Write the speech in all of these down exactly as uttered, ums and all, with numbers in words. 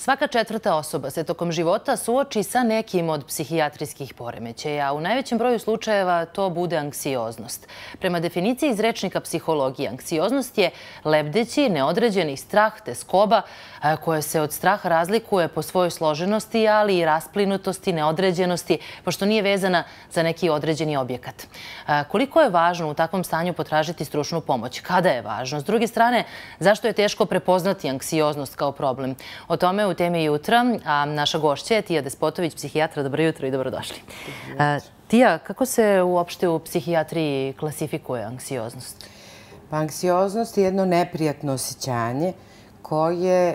Svaka četvrta osoba se tokom života suoči sa nekim od psihijatrijskih poremećaja. U najvećem broju slučajeva to bude anksioznost. Prema definiciji iz rečnika psihologije, anksioznost je lebdeći, neodređeni strah, teskoba koja se od straha razlikuje po svojoj složenosti, ali i rasplinutosti, neodređenosti, pošto nije vezana za neki određeni objekat. Koliko je važno u takvom stanju potražiti stručnu pomoć? Kada je važno? S druge strane, zašto je teško prepoznati anksioznost kao problem? O tome u temi jutra, a naša gošća je Tija Despotović, psihijatra. Dobro jutro i dobrodošli. Tija, kako se uopšte u psihijatriji klasifikuje anksioznost? Pa anksioznost je jedno neprijatno osjećanje koje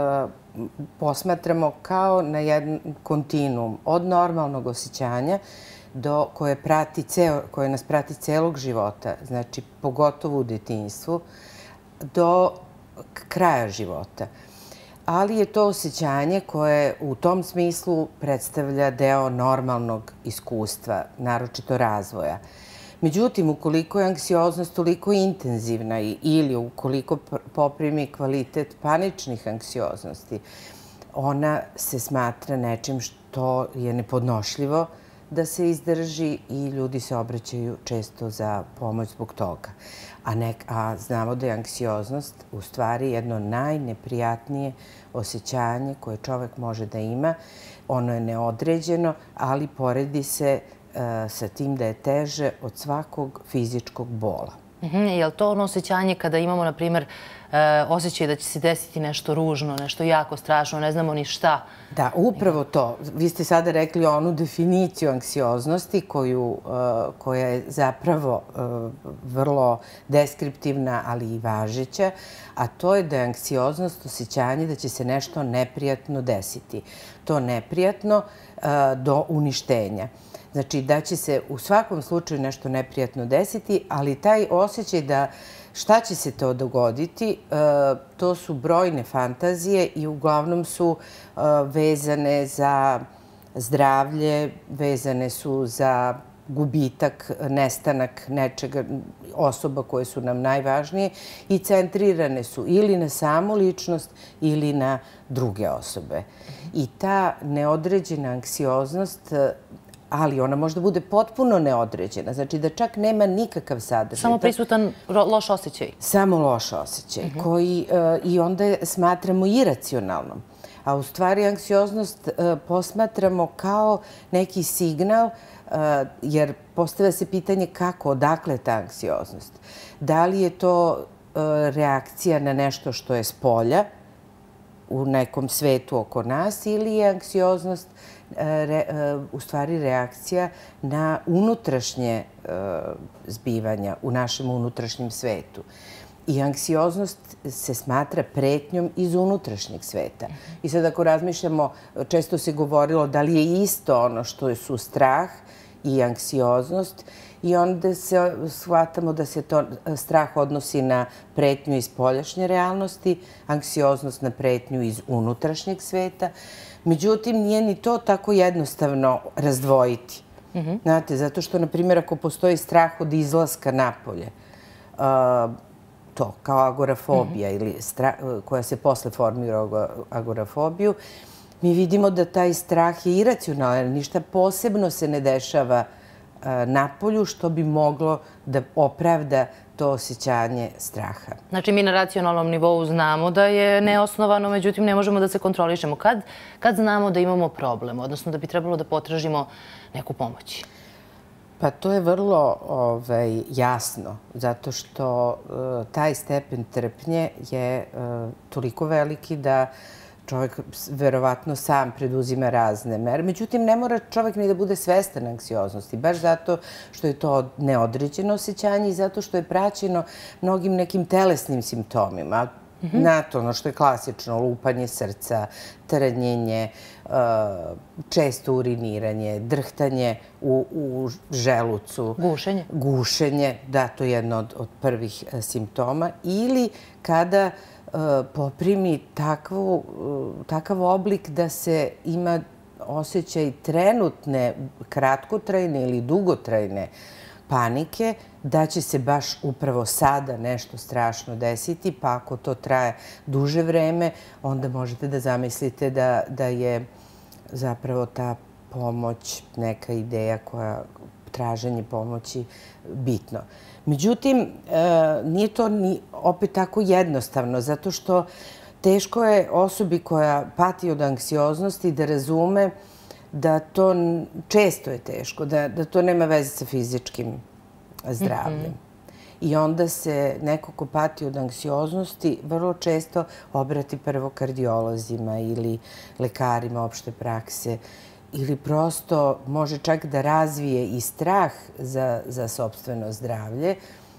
posmatramo kao na jedan kontinuum od normalnog osjećanja do koje prati koje nas prati celog života, znači pogotovo u detinjstvu, do kraja života. Ali je to osjećanje koje u tom smislu predstavlja deo normalnog iskustva, naročito razvoja. Međutim, ukoliko je anksioznost toliko intenzivna ili ukoliko poprimi kvalitet paničnih anksioznosti, ona se smatra nečim što je nepodnošljivo da se izdrži i ljudi se obraćaju često za pomoć zbog toga. A znamo da je anksioznost u stvari jedno najneprijatnije osjećanje koje čovek može da ima. Ono je neodređeno, ali poredi se sa tim da je teže od svakog fizičkog bola. Je li to ono osjećanje kada imamo, na primjer, osjećaj da će se desiti nešto ružno, nešto jako strašno, ne znamo ni šta? Da, upravo to. Vi ste sada rekli onu definiciju anksioznosti koja je zapravo vrlo deskriptivna, ali i važeća, a to je da je anksioznost osjećanje da će se nešto neprijatno desiti. To neprijatno do uništenja. Znači da će se u svakom slučaju nešto neprijatno desiti, ali taj osjećaj da šta će se to dogoditi, to su brojne fantazije i uglavnom su vezane za zdravlje, vezane su za gubitak, nestanak nečega, osoba koje su nam najvažnije i centrirane su ili na samu ličnost ili na druge osobe. I ta neodređena anksioznost, ali ona možda bude potpuno neodređena, znači da čak nema nikakav sadržaj. Samo prisutan loš osjećaj. Samo loš osjećaj, koji i onda smatramo iracionalnom. A u stvari anksioznost posmatramo kao neki signal, jer postavlja se pitanje kako, odakle ta anksioznost. Da li je to reakcija na nešto što je spolja, u nekom svetu oko nas, ili je anksioznost u stvari reakcija na unutrašnje zbivanja u našem unutrašnjem svetu. I anksioznost se smatra pretnjom iz unutrašnjeg sveta. I sad ako razmišljamo, često se govorilo da li je isto ono što su strah i anksioznost, i onda se shvatamo da se to strah odnosi na pretnju iz spoljašnje realnosti, anksioznost na pretnju iz unutrašnjeg sveta. Međutim, nije ni to tako jednostavno razdvojiti. Znate, zato što, na primjer, ako postoji strah od izlaska napolje, to kao agorafobija, koja se posle formira u agorafobiju, mi vidimo da taj strah je iracionalan, ništa posebno se ne dešava napolju što bi moglo da opravda to osjećanje straha. Znači, mi na racionalnom nivou znamo da je neosnovano, međutim, ne možemo da se kontrolišemo. Kad znamo da imamo problem, odnosno da bi trebalo da potražimo neku pomoć? Pa to je vrlo jasno, zato što taj stepen trpnje je toliko veliki da čovjek verovatno sam preduzima razne mere. Međutim, ne mora čovjek ni da bude svestan anksioznosti, baš zato što je to neodređeno osjećanje i zato što je praćeno mnogim nekim telesnim simptomima. Znate, ono što je klasično, lupanje srca, trnjenje, često uriniranje, drhtanje u želucu. Gušenje. Gušenje, da, to je jedno od prvih simptoma. Ili kada poprimi takav oblik da se ima osjećaj trenutne, kratkotrajne ili dugotrajne panike da će se baš upravo sada nešto strašno desiti, pa ako to traje duže vreme, onda možete da zamislite da, da je zapravo ta pomoć neka ideja koja, traženje pomoći bitno. Međutim, nije to ni opet tako jednostavno, zato što teško je osobi koja pati od anksioznosti da razume da to često je teško, da, da to nema veze sa fizičkim zdravljem. I onda se neko ko pati od anksioznosti vrlo često obrati prvo kardiolozima ili lekarima opšte prakse ili prosto može čak da razvije i strah za, za sopstveno zdravlje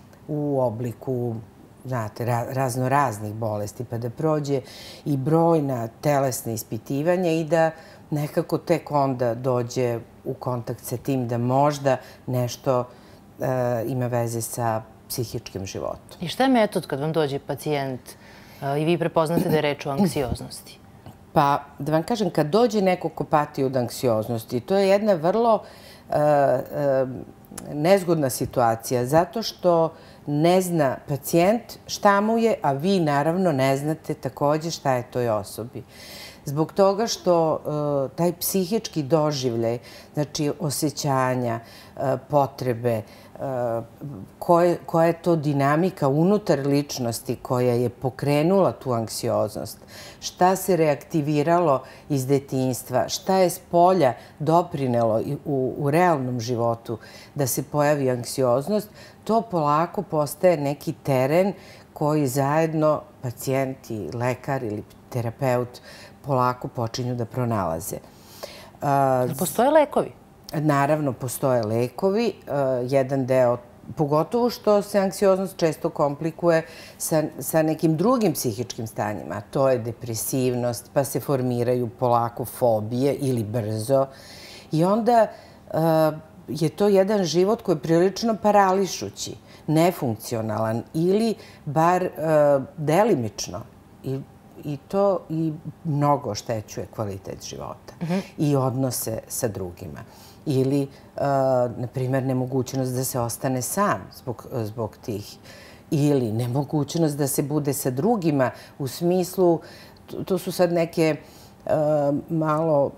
u obliku, znate, razno raznih bolesti, pa da prođe i brojna telesna ispitivanja i da nekako tek onda dođe u kontakt sa tim da možda nešto e, ima veze sa psihičkim životom. I šta je metod kad vam dođe pacijent e, i vi prepoznate da je reč o anksioznosti? Pa, da vam kažem, kad dođe neko ko pati od anksioznosti, to je jedna vrlo e, e, nezgodna situacija, zato što ne zna pacijent šta mu je, a vi naravno ne znate takođe šta je toj osobi. Zbog toga što uh, taj psihički doživljaj, znači osjećanja, uh, potrebe, uh, koje, koja je to dinamika unutar ličnosti koja je pokrenula tu anksioznost, šta se reaktiviralo iz detinjstva, šta je s polja doprinelo u, u realnom životu da se pojavi anksioznost, to polako postaje neki teren koji zajedno pacijent i lekar ili terapeut polako počinju da pronalaze. Postoje lekovi? Naravno, postoje lekovi. Jedan deo, pogotovo što se anksioznost često komplikuje sa, sa nekim drugim psihičkim stanjima. To je depresivnost, pa se formiraju polako fobije ili brzo. I onda je to jedan život koji je prilično parališući, nefunkcionalan ili bar delimično. I I to i mnogo oštećuje kvalitet života i odnose sa drugima. Ili, na primjer, nemogućnost da se ostane sam zbog, zbog tih. Ili nemogućnost da se bude sa drugima u smislu, to su sad neke malo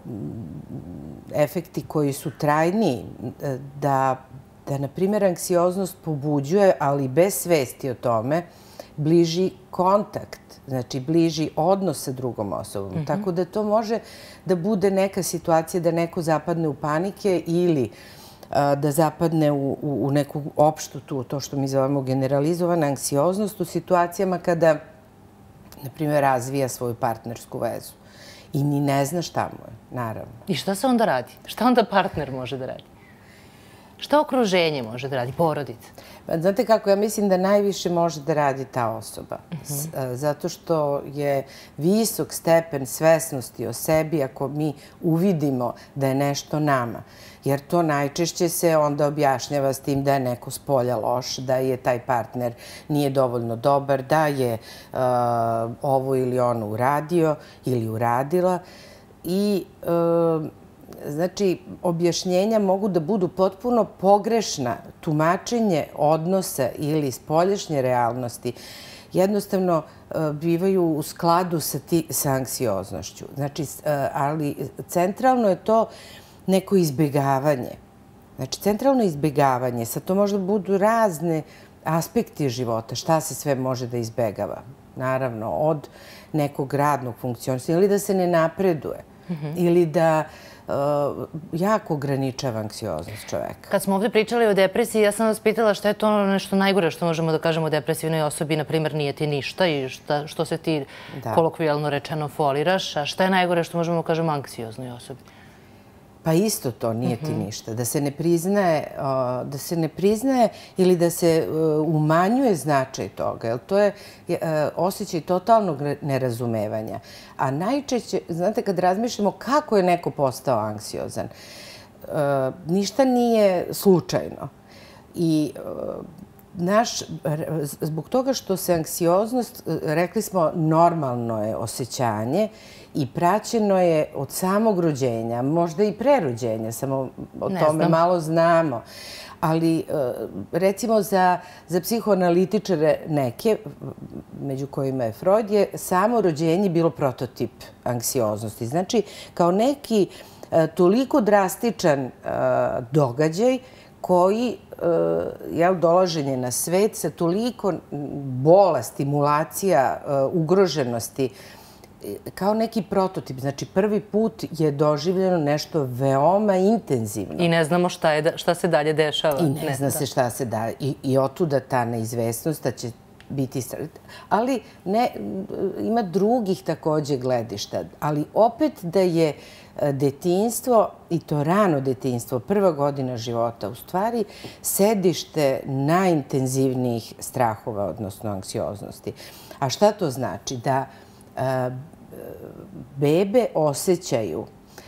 efekti koji su trajniji, da, da na primjer, anksioznost pobuđuje, ali bez svesti o tome, bliži kontakt. Znači, bliži odnos sa drugom osobom. Mm-hmm. Tako da to može da bude neka situacija da neko zapadne u panike ili a, da zapadne u, u, u neku opštu tu, to što mi zovemo generalizovana anksioznost u situacijama kada, na primjer, razvija svoju partnersku vezu. I ni ne zna šta mu je, naravno. I šta se onda radi? Šta onda partner može da radi? Šta okruženje može da radi? Porodica? Znate kako, ja mislim da najviše može da radi ta osoba. Zato što je visok stepen svesnosti o sebi ako mi uvidimo da je nešto nama. Jer to najčešće se onda objašnjava s tim da je neko s polja loš, da je taj partner nije dovoljno dobar, da je uh, ovo ili ono uradio ili uradila. I uh, znači, objašnjenja mogu da budu potpuno pogrešna, tumačenje odnosa ili spoljašnje realnosti jednostavno bivaju u skladu sa, ti, sa anksioznošću. Znači, ali centralno je to neko izbjegavanje. Znači, centralno izbjegavanje, sad to možda budu razne aspekti života, šta se sve može da izbjegava. Naravno, od nekog radnog funkcionisanja ili da se ne napreduje, mm-hmm. ili da jako ograničava anksioznost čoveka. Kad smo ovdje pričali o depresiji, ja sam vas pitala šta je to nešto najgore što možemo da kažemo o depresivnoj osobi, na primjer nije ti ništa i šta, što se ti da. kolokvijalno rečeno foliraš, a šta je najgore što možemo da kažemo anksioznoj osobi? Pa isto to nije ti ništa. Da se ne priznaje, da se ne priznaje ili da se umanjuje značaj toga. Jer to je osjećaj totalnog nerazumevanja. A najčešće, znate, kad razmišljamo kako je neko postao anksiozan, ništa nije slučajno. I naš, zbog toga što se anksioznost, rekli smo, normalno je osjećanje i praćeno je od samog rođenja, možda i pre rođenja, samo o tome malo znamo. Ali recimo za psihoanalitičare neke, među kojima je Freud, je samo rođenje bilo prototip anksioznosti. Znači, kao neki toliko drastičan događaj koji, dolaženje na svet sa toliko bola, stimulacija, ugroženosti, kao neki prototip. Znači, prvi put je doživljeno nešto veoma intenzivno. I ne znamo šta se dalje dešava. I ne zna se šta se dalje. I otuda ta neizvesnost da će biti... Ali ima drugih takođe gledišta. Ali opet da je detinjstvo, i to rano detinjstvo, prva godina života, u stvari sedište najintenzivnijih strahova, odnosno anksioznosti. A šta to znači? Da bebe osjećaju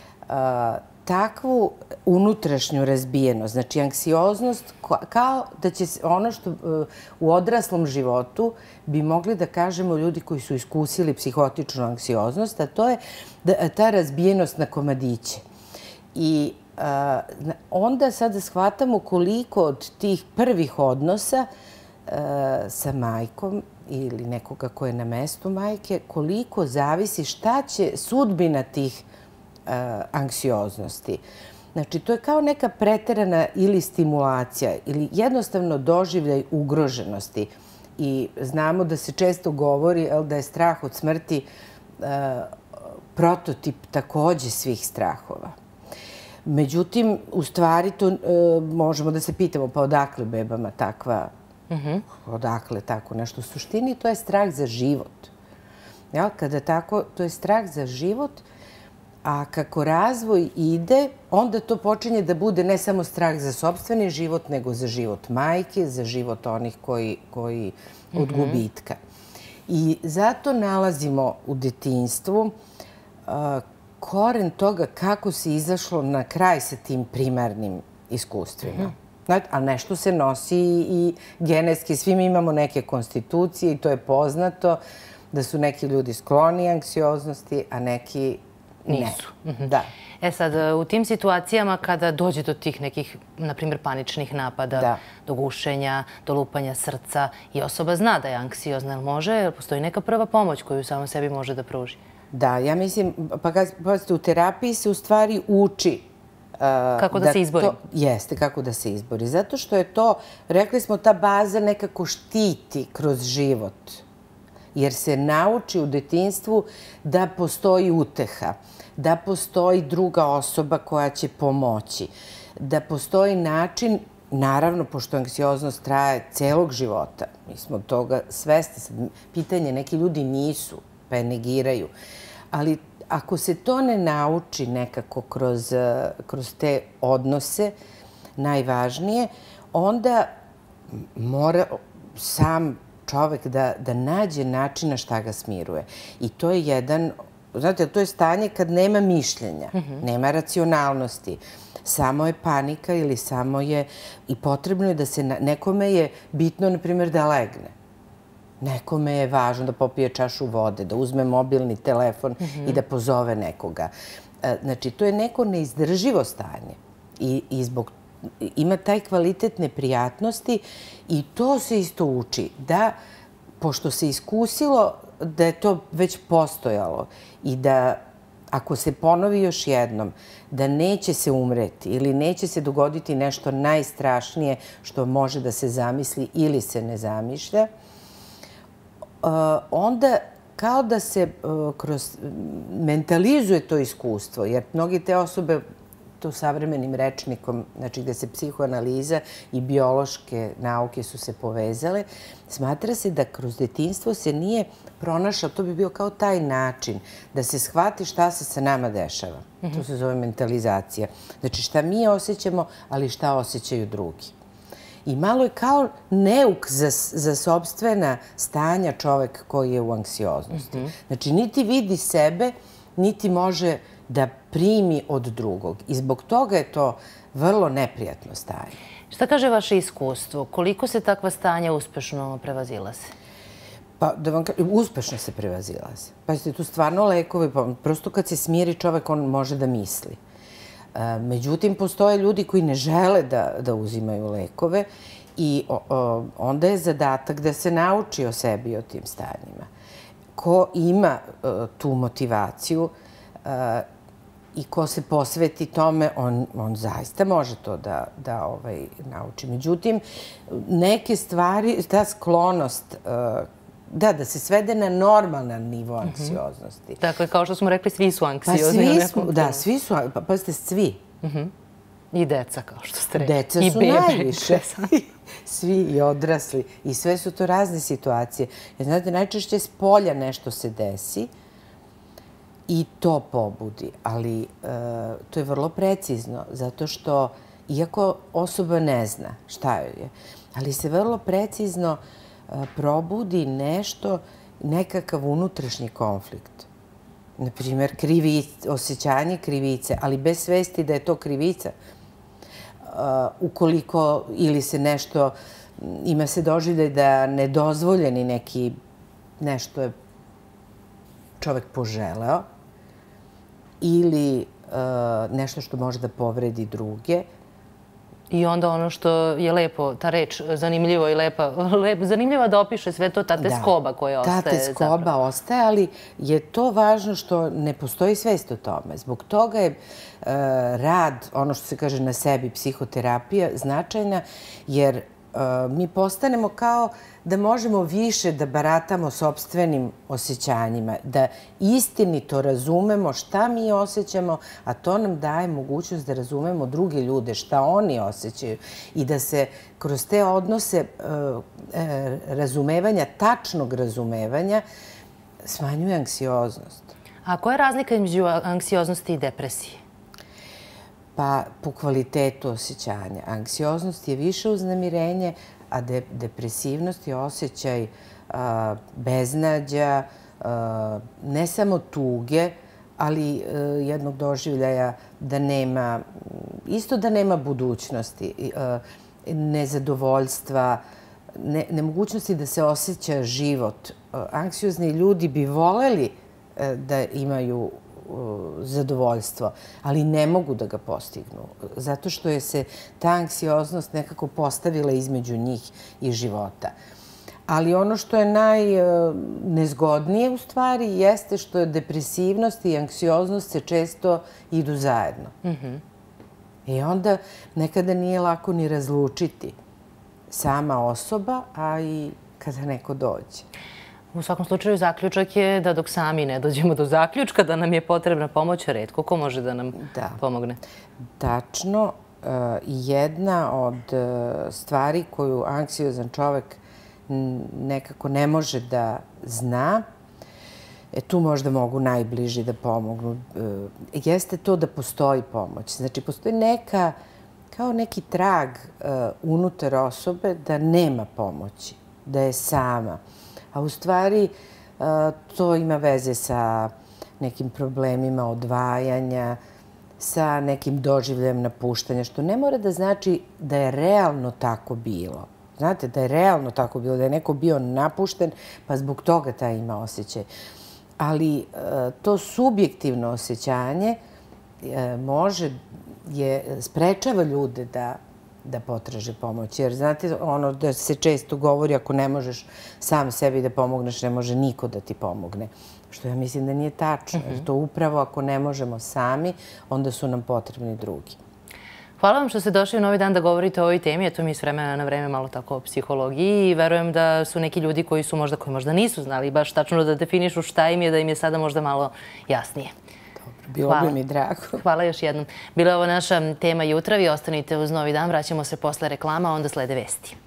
takvu unutrašnju razbijenost, znači anksioznost, kao da će ono što u odraslom životu bi mogli da kažemo ljudi koji su iskusili psihotičnu anksioznost, a to je ta razbijenost na komadiće. I onda sada shvatamo koliko od tih prvih odnosa sa majkom ili nekoga ko je na mestu majke, koliko zavisi šta će sudbina tih anksioznosti. Znači, to je kao neka preterana ili stimulacija ili jednostavno doživljaj ugroženosti. I znamo da se često govori da je strah od smrti prototip takođe svih strahova. Međutim, u stvari to možemo da se pitamo pa odakle bebama takva, odakle tako nešto u suštini, to je strah za život. Kada tako, to je strah za život, a kako razvoj ide, onda to počinje da bude ne samo strah za sopstveni život, nego za život majke, za život onih koji od gubitka. I zato nalazimo u detinjstvu koren toga kako se izašlo na kraj sa tim primarnim iskustvima. A nešto se nosi i genetski. Svi mi imamo neke konstitucije i to je poznato da su neki ljudi skloni anksioznosti, a neki nisu. Da. E sad, u tim situacijama kada dođe do tih nekih, na primjer, paničnih napada, do gušenja, do lupanja srca i osoba zna da je anksiozna, ili može, jer postoji neka prva pomoć koju samo sebi može da pruži? Da, ja mislim, pa u terapiji se u stvari uči kako da se izbori. Jeste, kako da se izbori. Zato što je to, rekli smo, ta baza nekako štiti kroz život. Jer se nauči u detinjstvu da postoji uteha, da postoji druga osoba koja će pomoći, da postoji način, naravno, pošto anksioznost traje celog života, mi smo toga svesni, pitanje, neki ljudi nisu, pa je negiraju, ali ako se to ne nauči nekako kroz te odnose, najvažnije, onda mora sam čovek da nađe načina šta ga smiruje. I to je jedan, znate, to je stanje kad nema mišljenja, nema racionalnosti, samo je panika ili samo je, i potrebno je da se, nekome je bitno, na primjer, da legne. Nekome je važno da popije čašu vode, da uzme mobilni telefon i da pozove nekoga. Znači, to je neko neizdrživo stanje i zbog ima taj kvalitet neprijatnosti i to se isto uči. Da, pošto se iskusilo da je to već postojalo i da ako se ponovi još jednom, da neće se umreti ili neće se dogoditi nešto najstrašnije što može da se zamisli ili se ne zamišlja, onda kao da se kroz mentalizuje to iskustvo, jer mnogi te osobe to savremenim rečnikom, znači gde se psihoanaliza i biološke nauke su se povezale, smatra se da kroz detinjstvo se nije pronašao, to bi bio kao taj način, da se shvati šta se sa nama dešava. To se zove mentalizacija. Znači šta mi osjećamo, ali šta osjećaju drugi. I malo je kao neuk za sopstvena stanja čovek koji je u anksioznosti. Znači niti vidi sebe, niti može da primi od drugog. I zbog toga je to vrlo neprijatno stanje. Šta kaže vaše iskustvo? Koliko se takva stanja uspešno prevazilaze? Pa, da vam kažem, uspešno se prevazilaze. Pazite, tu stvarno lekovi, prosto kad se smiri čovek, on može da misli. Međutim, postoje ljudi koji ne žele da uzimaju lekove i onda je zadatak da se nauči o sebi i o tim stanjima. Ko ima tu motivaciju i ko se posveti tome, on zaista može to da nauči. Međutim, neke stvari, ta sklonost, da, da se svede na normalan nivo anksioznosti. Dakle, kao što smo rekli, svi su anksiozni. Da, svi su, pa pazite, svi. I deca, kao što ste rekli. Deca su najviše. Svi i odrasli. I sve su to razne situacije. Jer, znate, najčešće s polja nešto se desi i to pobudi. Ali to je vrlo precizno, zato što, iako osoba ne zna šta joj je, ali se vrlo precizno probudi nešto, nekakav unutrašnji konflikt. Naprimjer, osjećanje krivice, ali bez svesti da je to krivica. Ukoliko ili se nešto, ima se doživljaj da nedozvoljeni neki, nešto je čovek poželeo ili nešto što može da povredi druge. I onda ono što je lepo, ta reč, zanimljivo i lepa, zanimljiva da opiše sve to, ta teskoba koja ostaje. Ta teskoba ostaje, ali je to važno što ne postoji svest o tome. Zbog toga je rad, ono što se kaže na sebi, psihoterapija, značajna, jer mi postanemo kao da možemo više da baratamo sopstvenim osjećanjima, da istinito razumemo šta mi osjećamo, a to nam daje mogućnost da razumemo druge ljude, šta oni osjećaju i da se kroz te odnose razumevanja, tačnog razumevanja, smanjuje anksioznost. A koja je razlika između anksioznosti i depresije? Pa, po kvalitetu osjećanja. Anksioznost je više uznemirenje, a depresivnost je osjećaj beznađa, ne samo tuge, ali jednog doživljaja da nema, isto da nema budućnosti, nezadovoljstva, nemogućnosti da se osjeća život. Anksiozni ljudi bi voleli da imaju zadovoljstvo, ali ne mogu da ga postignu, zato što je se ta anksioznost nekako postavila između njih i života. Ali ono što je najnezgodnije u stvari jeste što je depresivnost i anksioznost se često idu zajedno. I onda nekada nije lako ni razlučiti sama osoba, a i kada neko dođe. U svakom slučaju, zaključak je da dok sami ne dođemo do zaključka, da nam je potrebna pomoć, retko ko može da nam pomogne. Tačno. Jedna od stvari koju anksiozan čovek nekako ne može da zna, tu možda mogu najbliži da pomognu, jeste to da postoji pomoć. Znači, postoji neka, kao neki trag unutar osobe da nema pomoći, da je sama. A u stvari to ima veze sa nekim problemima odvajanja, sa nekim doživljajem napuštanja, što ne mora da znači da je realno tako bilo. Znate, da je realno tako bilo, da je neko bio napušten, pa zbog toga taj ima osjećaj. Ali to subjektivno osjećanje može, sprečava ljude da da potraže pomoć. Jer, znate, ono da se često govori, ako ne možeš sam sebi da pomogneš, ne može niko da ti pomogne. Što ja mislim da nije tačno. Jer to upravo ako ne možemo sami, onda su nam potrebni drugi. Hvala vam što ste došli u Novi dan da govorite o ovoj temi. Eto mi s vremena na vreme malo tako o psihologiji i verujem da su neki ljudi koji su možda, koji možda nisu znali baš tačno da definišu šta im je, da im je sada možda malo jasnije. Bilo bi mi drago. Hvala još jednom. Bila je ovo naša tema jutra. Vi ostanite uz Novi dan. Vraćamo se posle reklama, a onda slede vesti.